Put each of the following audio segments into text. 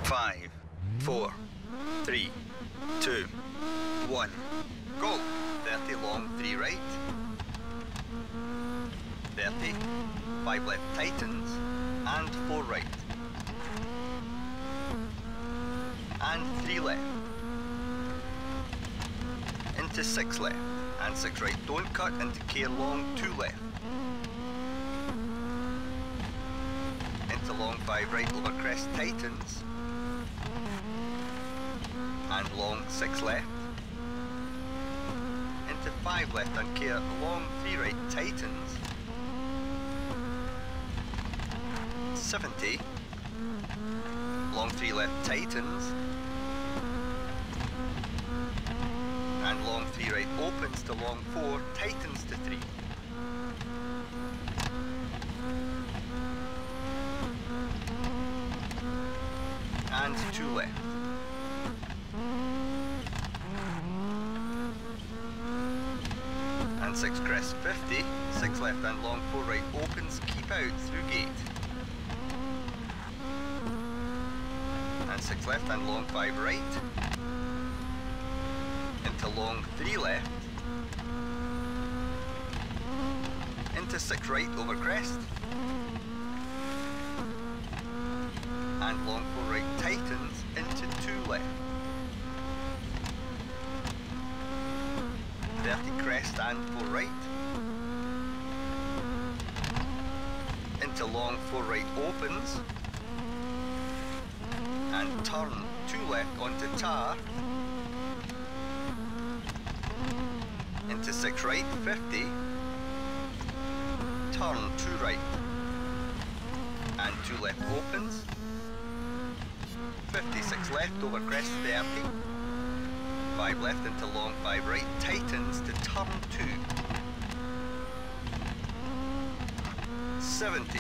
5, 4, 3, 2, 1, go! 30 long, 3 right. 30, 5 left tightens, and 4 right. And 3 left. Into 6 left, and 6 right. Don't cut into care long, 2 left. Into long 5 right over crest tightens, and long 6 left. Into 5 left and care long 3 right tightens, 70, long 3 left tightens, and long 3 right opens to long 4, tightens to 3. And 2 left. And 6 crest 50, 6 left and long 4 right opens, keep out through gate. And 6 left and long 5 right. Into long 3 left. Into 6 right over crest. And long 4 right tightens into 2 left. 30 crest and 4 right. Into long 4 right opens. And turn 2 left onto tar. Into 6 right, 50. Turn 2 right. And 2 left opens. 56 left over crest 30. 5 left into long 5 right, tightens to turn 2. 70.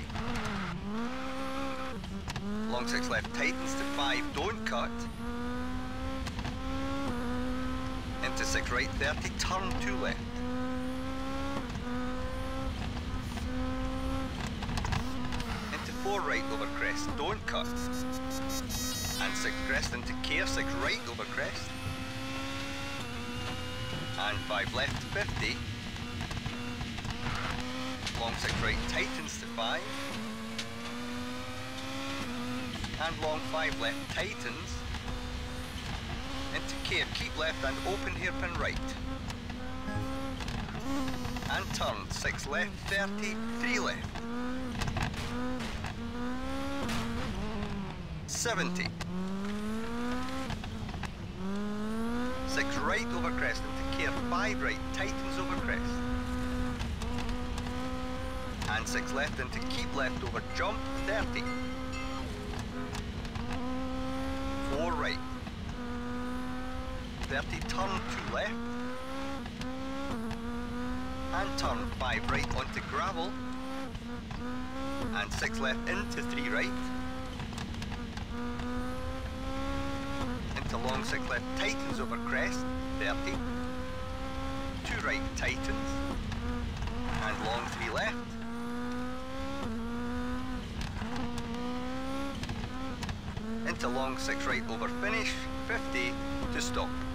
Long 6 left tightens to 5, don't cut. Into 6 right 30, turn 2 left. Into 4 right over crest, don't cut. And 6 crest into care, 6 right over crest. And 5 left 50. Long 6 right tightens to 5. And long 5 left tightens. Into care, keep left and open hairpin right. And turn 6 left 30, 3 left. 70. 6 right over crest into care, 5 right, tightens over crest. And 6 left into keep left over jump, 30. 4 right. 30, turn 2 left. And turn 5 right onto gravel. And 6 left into 3 right. Into long 6 left tightens over crest, 30. 2 right tightens. And long 3 left. Into long 6 right over finish, 50 to stop.